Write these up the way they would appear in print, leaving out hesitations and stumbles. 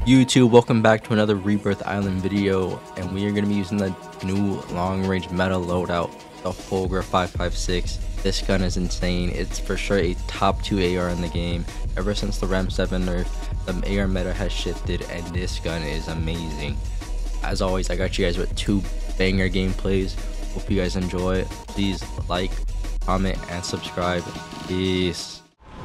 YouTube, welcome back to another Rebirth Island video, and we are going to be using the new long-range meta loadout, the Fulgur 556. This gun is insane. It's for sure a top 2 AR in the game. Ever since the RAM 7 nerf, the AR meta has shifted, and this gun is amazing. As always, I got you guys with 2 banger gameplays. Hope you guys enjoy. Please like, comment, and subscribe. Peace.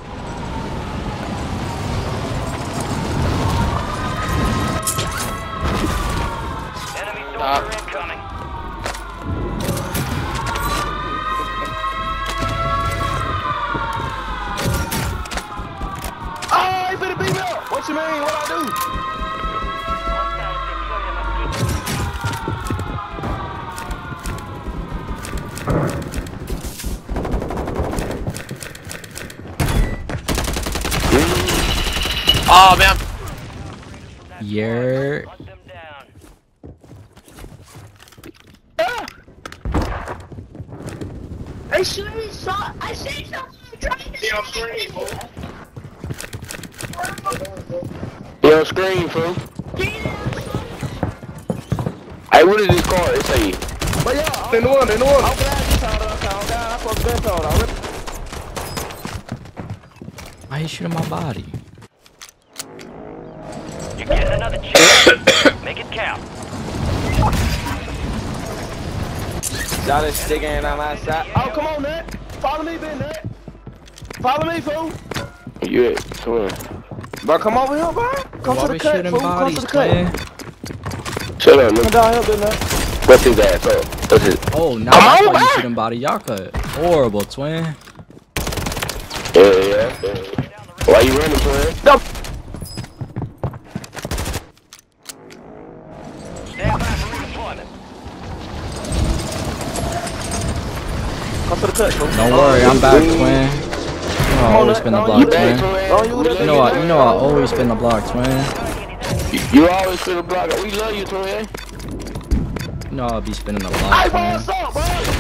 Incoming. Oh, you better beat me up. What you mean? What I do? Oh man. Yeah. I see something trying to Yo, screen, fool. Hey, what is this called? It's a. But yeah, in the one. I'm glad you told us. I'm glad I supposed to be told already. Why are you shooting my body? You're getting another chance. Make it count. Y'all is sticking on my side. Oh, come on, Nut. Follow me, Ben, Nut. Follow me, fool. Yeah, sure. Bro, come over here, bro. Come to the cut, fool. Come to the cut. Shut up, nigga. Come down here, Ben, Nut. What's his ass up? What's his? Oh, now that's why you shooting body. Y'all cut. Horrible, twin. Yeah. Why you running, twin? No. Stand by for redeployment. Come to the cut, fool. Don't worry, I'm back, twin. You know I always spin the block, twin. You know I always spin the block, twin. You always spin the block. We love you, twin. You know I'll be spinning the block, twin.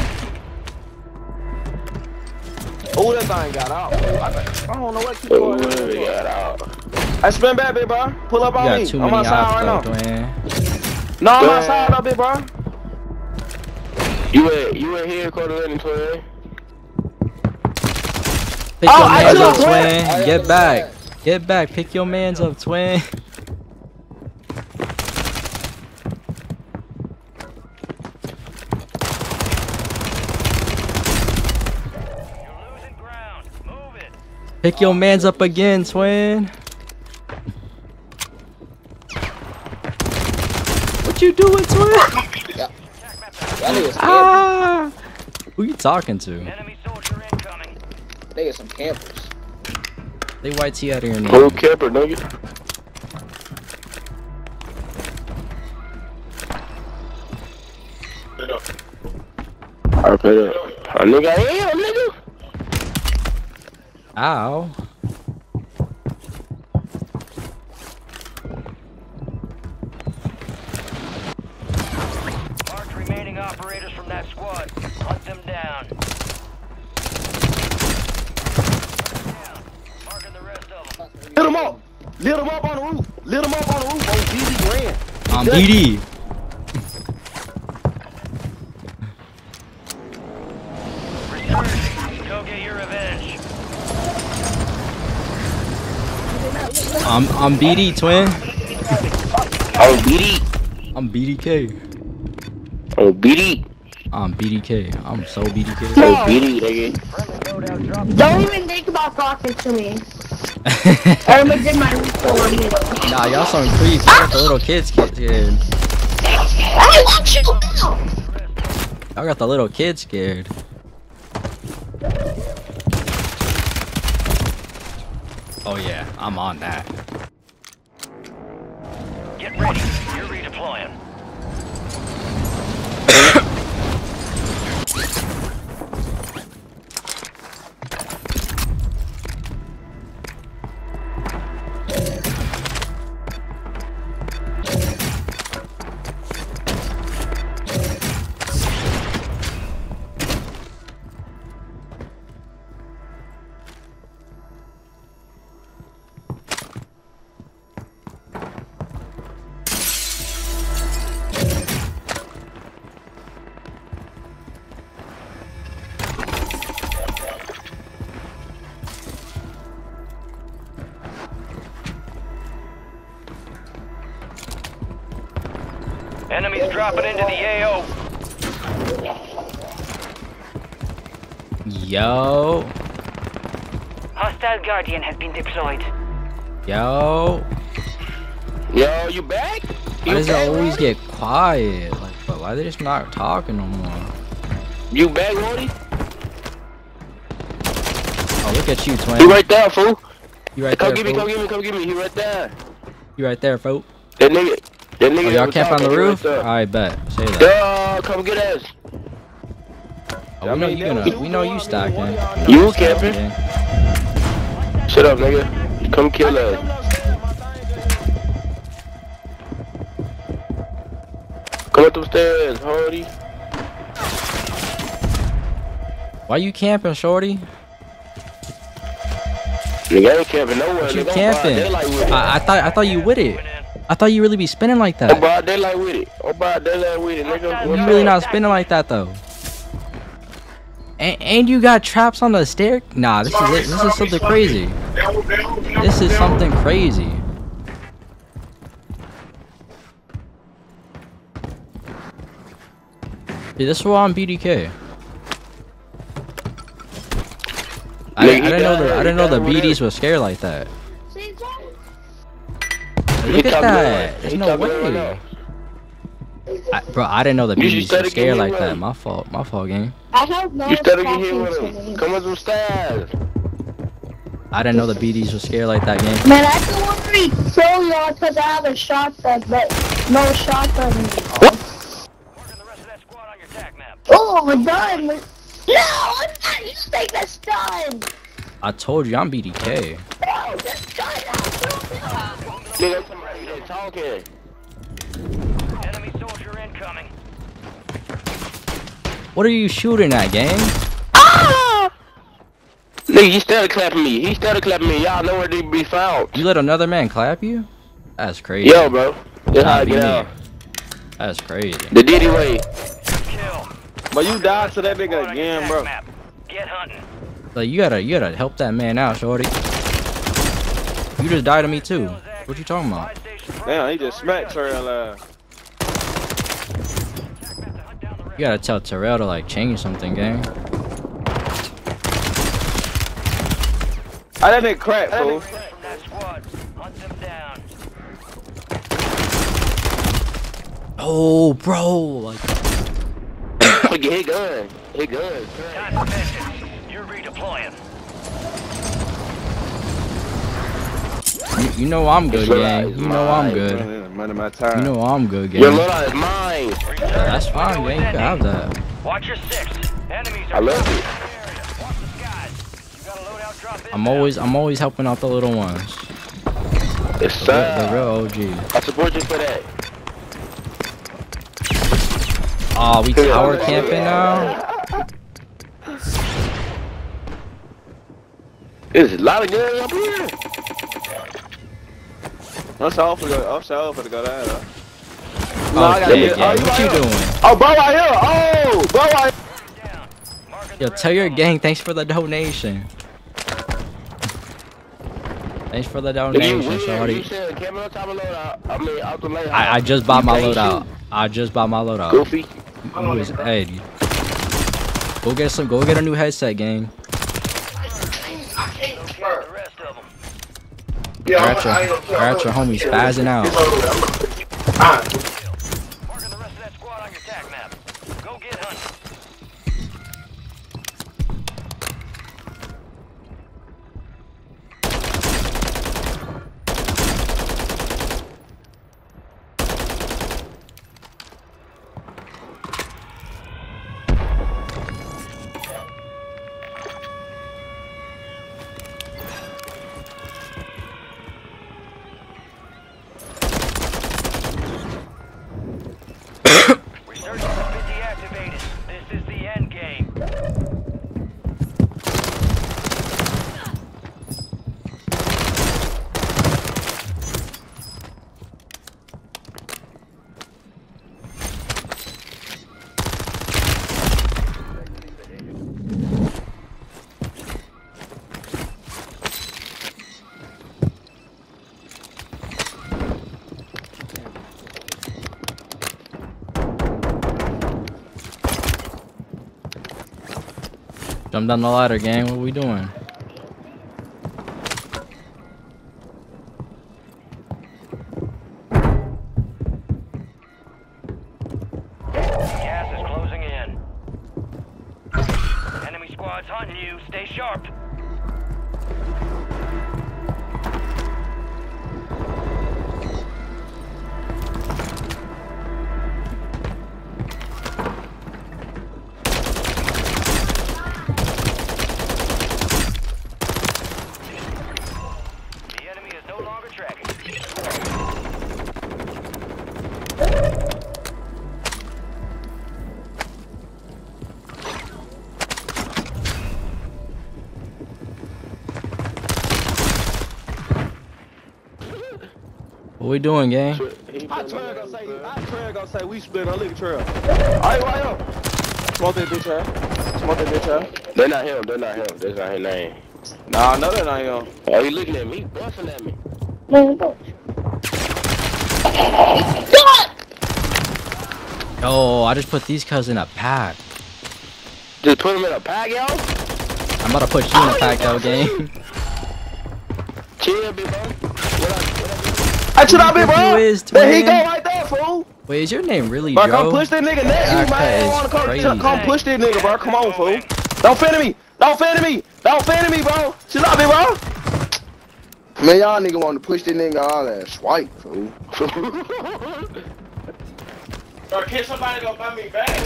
Oh, that thing got out. I don't know what you going on. Got out. I spin back, big bro. Pull up on me. You got too I'm many outside right ops, now. twin. No, I'm outside though, big bro. You in here, Cordeline, twin. Pick your mans up, twin. Get back. Get back. Pick your mans up, twin. Pick your mans up again, twin. What you doing, twin? Ah! Who you talking to? Enemy soldier incoming. They got some campers. They white tee out of your name. Who camper, nigga? I put up. A nigga, yeah, nigga. Ow. Mark remaining operators from that squad. Hunt them down. Marking the rest of them. Lit him up. Lit him up on the roof. Lit him up on the roof. Oh, BD ran. I'm BD. Go get your revenge. I'm BD, twin. Oh, BD. I'm BDK. Oh, BD. I'm BDK. I'm so BDK. Oh, BD, nigga. Don't even think about talking to me. I already did my record. Nah, y'all some creeps. Y'all got the little kids scared. I want you now. Y'all got the little kids scared. Oh yeah, I'm on that. Get ready. You're redeploying. Enemies dropping into the AO. Yo. Hostile Guardian has been deployed. Yo. Yo, you back? Why does it always get quiet? Like, but why they just not talking no more? You back, Lordy? Oh, look at you, twin. You right there, fool. You right Come there, get me, fool. come get me, come get me. He right there. You right there, fool. That nigga. Oh, y'all camp on the roof? I bet. Say that. Yo, come get us. Oh, we know you gonna. We know you stacking. You camping? Shut up, nigga. Come kill us. Come up them stairs, Hardy. Why you camping, shorty? Nigga, I ain't camping nowhere. What you nigga. camping? I thought you with it. I thought you really be spinning like I'm that. broad daylight with it. I'm broad daylight with it, nigga. You really not spinning like that though. And you got traps on the stair? Nah, this is it. This is something crazy. This is something crazy. Dude, this was on BDK. I didn't know the BDs were scared like that. Look at that. There's no way. Bro, I didn't know the BDs were scared like that. My fault. My fault, game. I don't know. You started to get hit with him. Come with some stairs. I didn't know the BDs were scared like that, game. Man, I can already kill y'all because I have a shotgun, but no shotgun. Marking the rest of that squad on your attack map. Oh, we're done. No, I'm not. You think that's done? I told you I'm BDK. No, that's done. Nigga, somebody there talking. Enemy soldier incoming. What are you shooting at, gang? Nigga, he started clapping me. He started clapping me. Y'all know where they be found. You let another man clap you? That's crazy. Yo, bro. That's how I Be get me. out. That's crazy. The Diddy way. Kill. But you died to that Squad nigga on your again, attack bro. map. Get hunting. Like you gotta help that man out, shorty. You just died to me too. What you talking about? Buy station Damn, he just smacked her alive. You gotta tell Terrell to like change something, gang. I didn't crack, fool. from that squad. Hunt them down. Oh, bro, like He good. He good. Time for vengeance. You're redeploying. you know I'm good, gang. You know I'm good. Money my You time. know I'm good, Your gang. loadout is mine. That's fine, gang. You can have that. Watch your six. Enemies are I love dropping it. in the area. Watch the skies. You got a loadout drop in. I'm always helping out the little ones. It's The real OG. I support you for that. Oh, we tower camping now? There's a lot of guns up here. I'm so for to go down. Oh, yeah, gang. What you doing? Oh, bro, right here. Oh, bro, right Down. Marking Yo, the tell your gang thanks for the donation. Thanks for the donation, shorty. You said camera on top of loadout. I mean, out the layout. I just bought my loadout. I just bought my loadout. Goofy. Who is Ed? Go get a new headset, gang. the rest of them. Got your homies spazzing out. Marking the rest of that squad on your attack map. Go get hunting. Jump down the ladder, gang. What are we doing? Gas is closing in. Enemy squad's hunting you. Stay sharp. The enemy is no longer tracking. What we doing, gang? I trail gonna say we split on liquor trail. Alright, why up? Smoke that bitch out. Smoke that bitch out. They're not him. They're not him. That's not his name. Nah, I know that I am. Oh, you looking at me? Busting at me. Oh, I just put these cuz in a pack. Just put him in a pack, yo. I'm about to put you in a pack, though, gang. Chill, big bro. I should not be, Who bro. is There he go twin? right there, fool. Wait, is your name really Bro, Joe? come push that nigga next to you, That man. is Wanna crazy. come push that nigga, bro. Come on, fool. Don't fend me. Don't fend me. Don't fend me, bro. Should not be, bro. Man, y'all nigga want to push that nigga all that swipe, fool. Bro, can somebody go buy me back?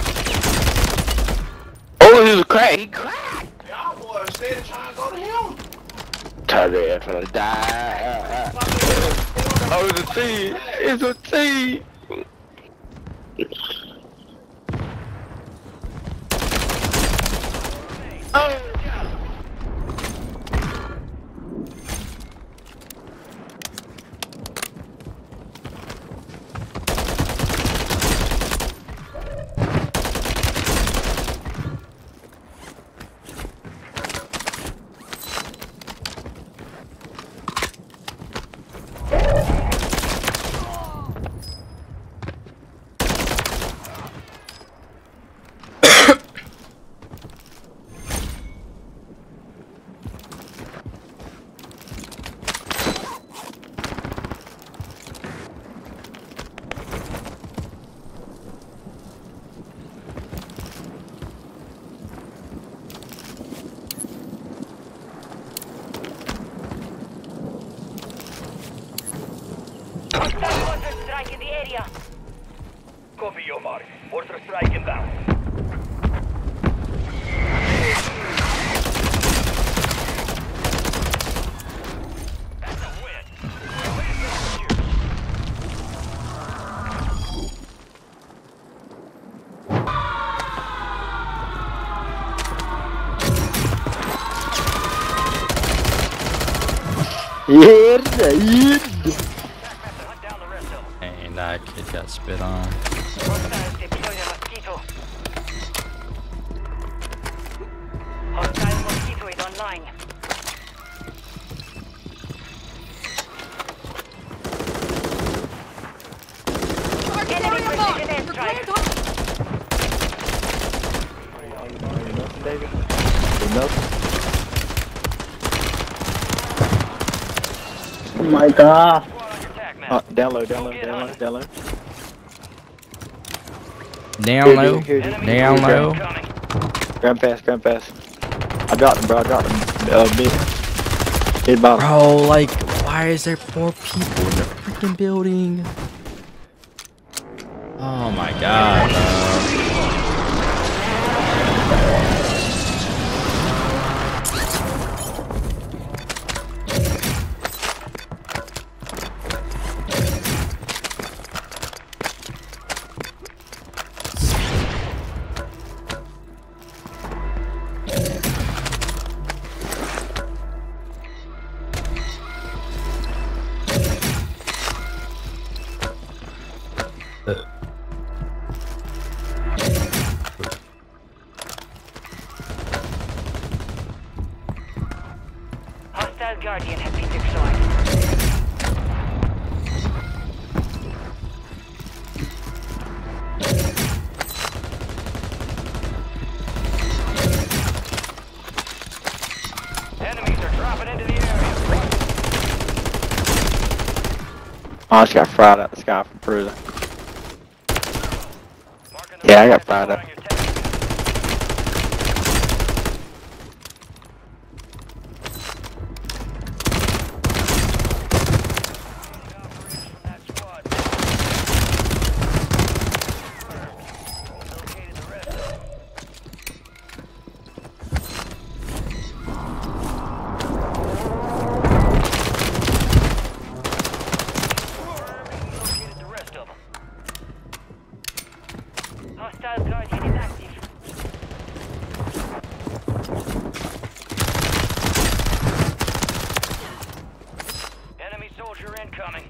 Oh, he was crack. He cracked. Y'all boys steady trying to go to him. Tell that finna die. Oh, it's a T. It's a T. Oh. Mortar strike in the area. Copy your mark. Mortar strike inbound. That's a win. Hunt down the rest of them. And that kid got spit on. Hostiles deployed a mosquito. Hostile mosquito is online. Enemy precision airstrike. Oh my god. Squad on your attack map. Download. Down low. Enemy Down low. incoming. Grab fast. I dropped him, bro. Mid bottom. Bro, like, why is there 4 people in the freaking building? Oh my god, bro. Hostile Guardian has been deployed. I just got fried out the sky from prison. Yeah, I got fried up. Hostile Guardian is active. Enemy soldier incoming.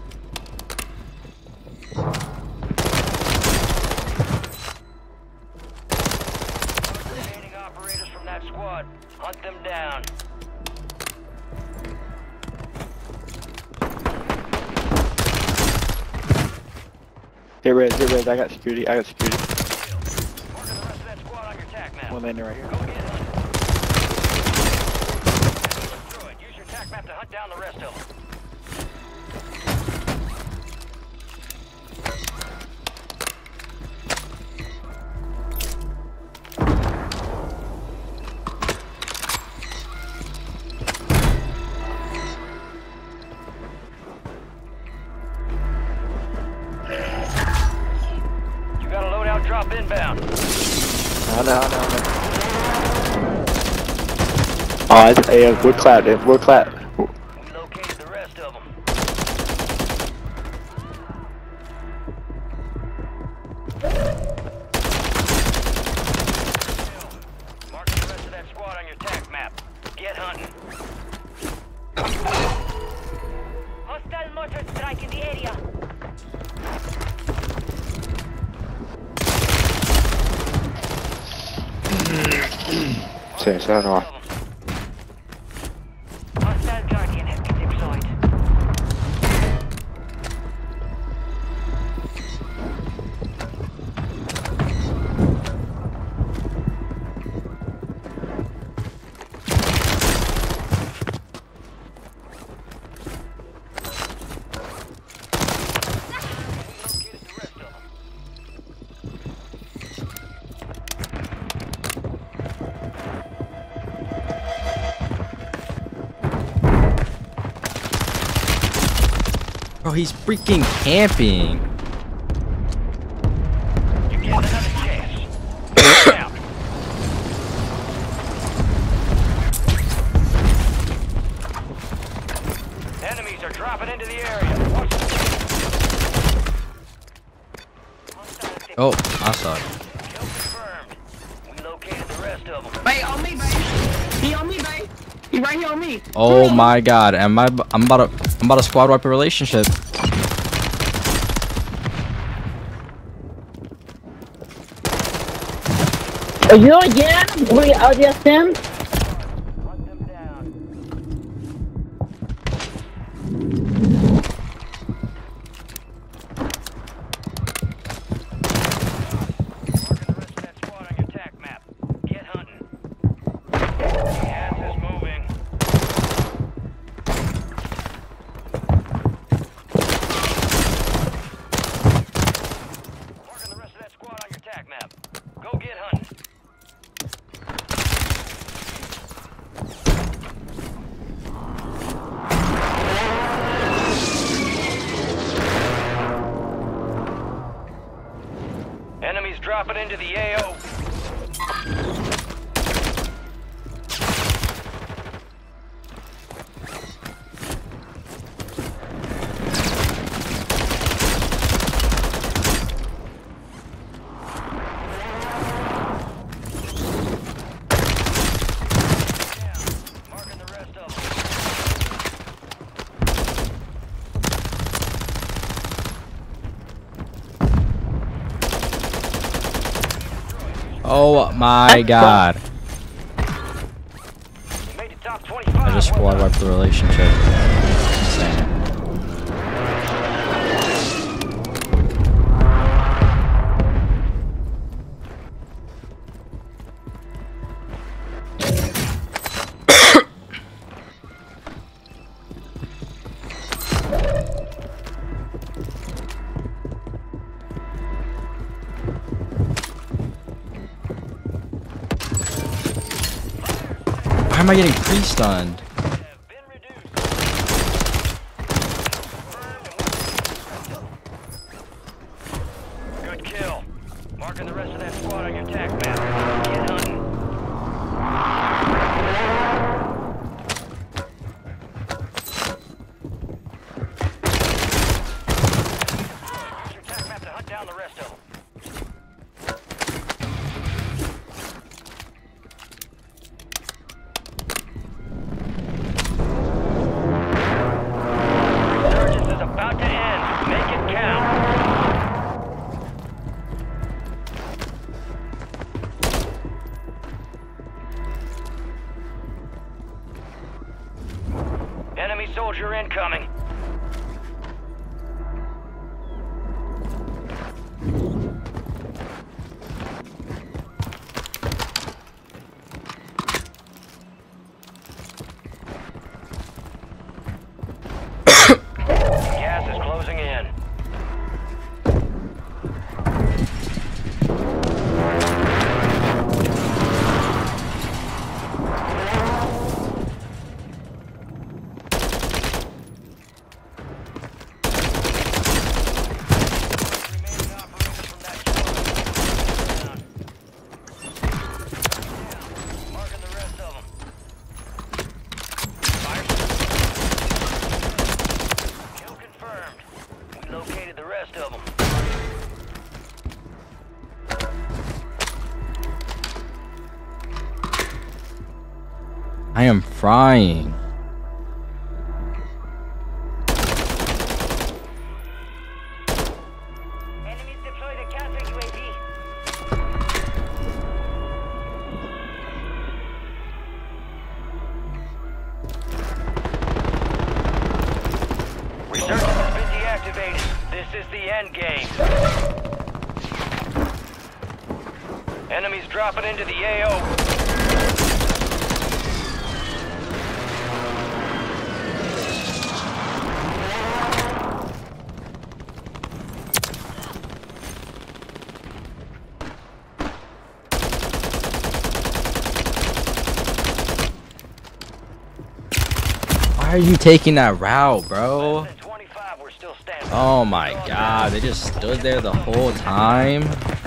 Remaining operators from that squad. Hunt them down. Get res, I got security, Marking the rest of that squad on your tac map. One landing right here. Go get hunting. Destroyed. Use your tac map to hunt down the rest of them. You got a loadout drop inbound. I know. Oh, it's wood clap, dude. Wood clap. We located the rest of them. Mark the rest of that squad on your tac map. Get hunting. Hostile mortar strike in the area. Say, so no. Hostile Guardian has been deployed. Located the rest of them. Bro, he's freaking camping. You get another chance. Get out. Enemies are dropping into the area. Watch the Oh, I saw it. kill confirmed. We located the rest of them. Wait, on me, babe. He on me, babe. He right here on me. Oh my god, I'm about to squad wipe a relationship. Are you again? We are just him. Hunt them down. Marking the rest of that squad on your tac map. Get hunting. Gas is moving. Marking the rest of that squad on your tac map. Go get hunting. Enemies dropping into the AO. Marking the rest of them. Oh my god. You made the top 25. I just squad wiped the relationship. Insane. am I getting pre-stunned? Good kill. Marking the rest of that squad on your attack map. Get hunting. Use your attack map to hunt down the rest of them. Resurgence is about to end. Make it count. Enemy soldier incoming. Gas is closing in. Remaining operators from that squad. Marking the rest of them. Fire. Kill confirmed. We located the rest of them. I am frying. Enemies deployed a counter UAV. Resurgence has been deactivated. This is the end game. Enemies dropping into the AO. Why are you taking that route, bro? Less than 25, we're still standing. Oh my god, they just stood there the whole time.